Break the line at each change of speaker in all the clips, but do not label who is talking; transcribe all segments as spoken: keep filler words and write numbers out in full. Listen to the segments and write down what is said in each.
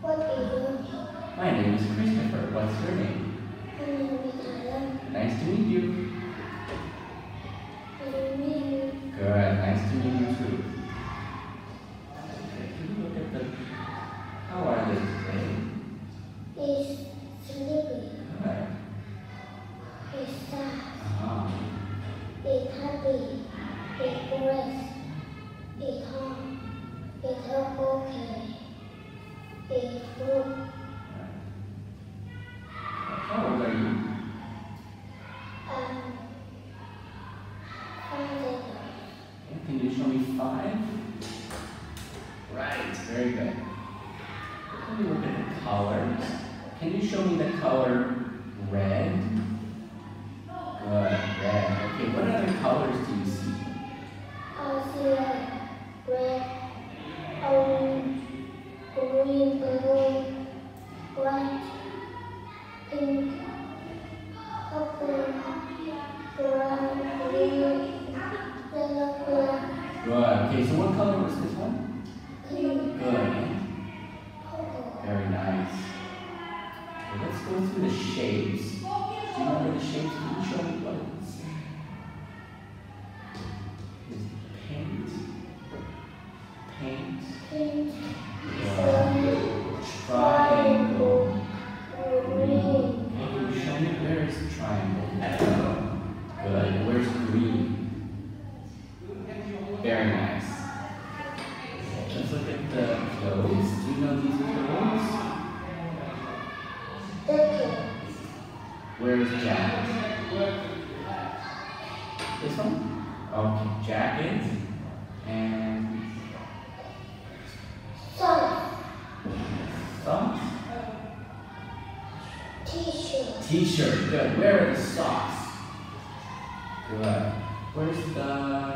My name is Christopher. What's your name? Nice to meet you. Good. Nice to meet you too. Okay, can you look at the... How are they today?
He's sleepy.
Good.
He's sad.
Uh-huh.
He's happy. He's blessed. He's home. He's okay. He's good.
How old are you?
Um, five.
Can you show me five? Right, very good. Let me look at the colors. Can you show me the color red? Good, red. Okay, what other colors do you see?
I see red, orange, green, blue, white, pink, purple, brown, green, yellow, black,
Good. Okay, so what color was this one?
pink,
Good.
purple.
Very nice. Okay, let's go through the shapes. Do you remember the shapes? Can you show me what it is? Is paint. Paint.
Pink,
Good. Triangle.
green,
Okay, can you show me where is the triangle? Good. Where's green? Very nice. Let's look at the clothes. Do you know these clothes?
jacket,
Where's Jack? This one? Okay, jacket. And
socks,
socks?
t-shirt,
T-shirt. Good. Where are the socks? Good. Where's the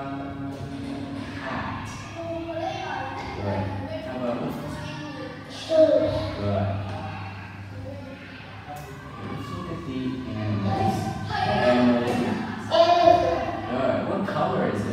hat? Good. How about this one?
shoes,
Good. Okay, let's look at the animals. What animal is it?
elephant,
Good. What color is it?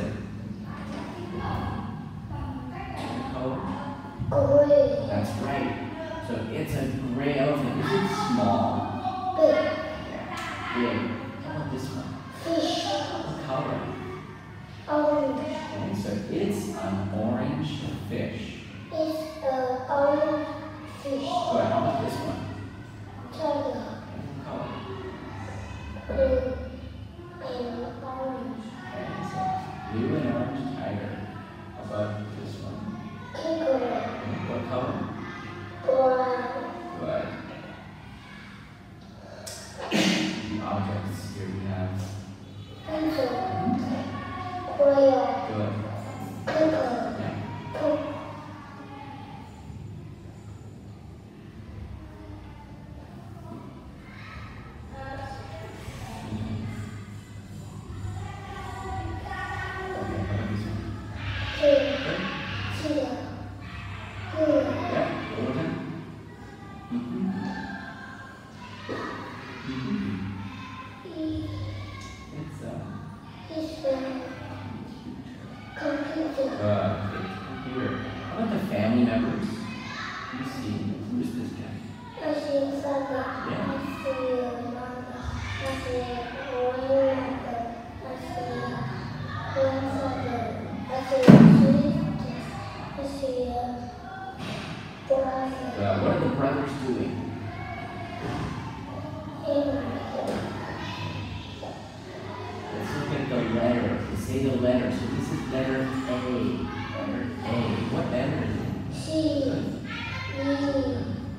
What color?
green,
That's right. So it's a gray elephant. Is it small?
big,
Big. How about this one?
fish,
What color?
orange.
Okay, so it's an orange fish.
It's a orange fish,
Good. How about this one?
tiger,
Okay, what color?
blue, and orange,
Okay, so blue and orange tiger. How about this one?
kangaroo,
Okay, what color?
brown,
Good. The objects here we have.
pencil, crayon,
Good.
paper,
Yeah.
poop,
Okay, how about this one?
tree,
Good.
cheetah, blue,
Yeah, one more time. Mm-hmm. Mm-hmm.
e-
It's uh,
is a computer,
uh, it's computer. How about the family members? Let me see. Who's this guy?
I see father,
Yeah.
I see mother, I see grandmother, I see grandfather, I see sister, I see brother,
Uh, what are the brothers doing?
and
Let's look at the letter. Let's say the letter. So this is letter A. Letter A. What letter is it?
C,
Good.
E,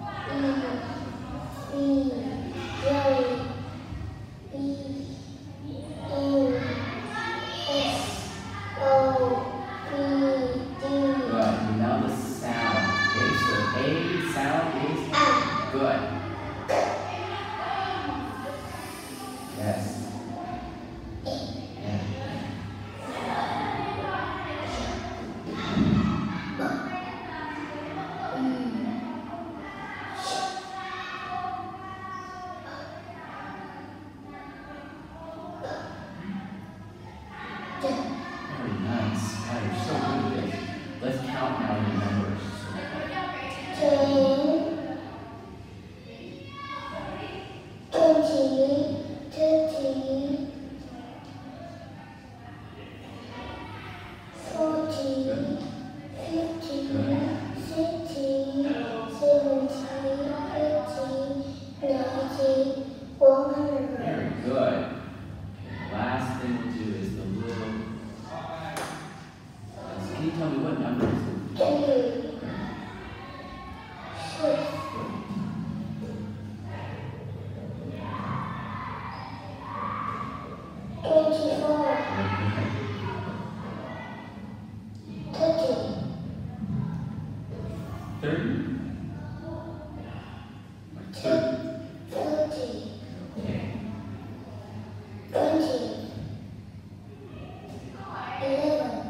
E, J, B, N, S, O, P, D,
Good. Now the sound. Okay, so A sound is
A.
good. Yes. Yeah. thirty? thirty.
thirty,
Okay.
twenty, eleven,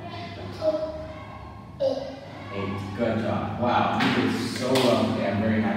two, eight.
Eight. Good job. Wow, you did so well today. I'm very happy.